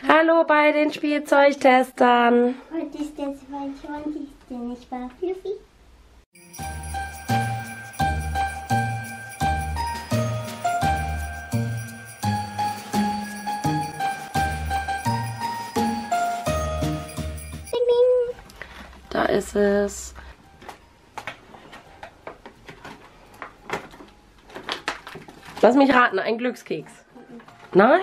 Hallo bei den Spielzeugtestern. Heute ist der 22. nicht wahr, Fluffy? Da ist es. Lass mich raten, ein Glückskeks. Nein?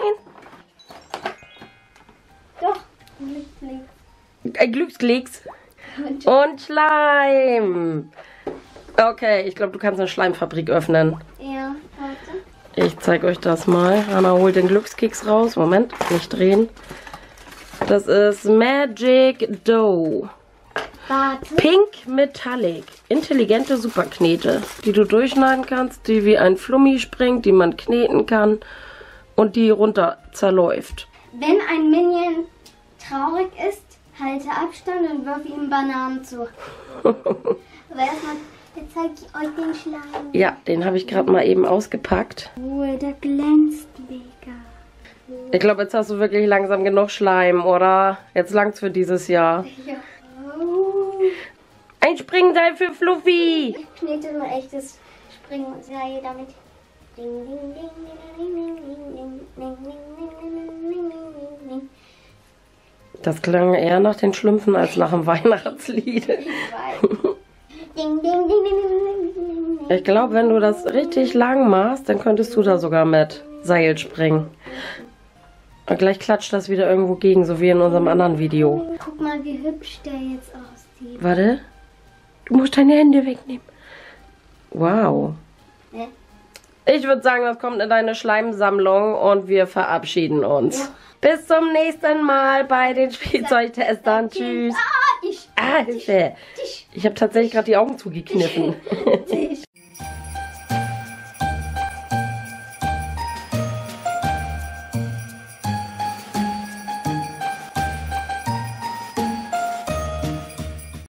Doch, Ein Glückskeks. Und Schleim. Okay, ich glaube, du kannst eine Schleimfabrik öffnen. ja, warte. Ich zeige euch das mal. Hannah holt den Glückskeks raus. Moment, nicht drehen. Das ist Magic Dough. Warte. Pink Metallic. Intelligente Superknete, die du durchschneiden kannst, die wie ein Flummi springt, die man kneten kann und die runter zerläuft. Wenn ein Minion traurig ist, halte Abstand und wirf ihm Bananen zu. Aber erstmal, jetzt zeige ich euch den Schleim. Ja, den habe ich gerade mal eben ausgepackt. Oh, der glänzt mega. Ich glaube, jetzt hast du wirklich langsam genug Schleim, oder? Jetzt langt's für dieses Jahr. Ja. Oh. Ein Springseil für Fluffy! Ich knete nur echtes Springseil damit. Ding, ding, ding, ding, ding, ding, ding, ding, ding, ding, ding, ding, ding. Das klang eher nach den Schlümpfen als nach einem Weihnachtslied. Ich weiß. Ding, ding, ding, ding, ding, ding, ding. Ich glaube, wenn du das richtig lang machst, dann könntest du da sogar mit Seil springen. Und gleich klatscht das wieder irgendwo gegen, so wie in unserem anderen Video. Guck mal, wie hübsch der jetzt aussieht. Warte. Du musst deine Hände wegnehmen. Wow. Ne? Ich würde sagen, das kommt in deine Schleimsammlung und wir verabschieden uns. Ja. Bis zum nächsten Mal bei den Spielzeugtestern. Tschüss. Ah, Hilfe. Ich habe tatsächlich gerade die Augen zugekniffen. ich.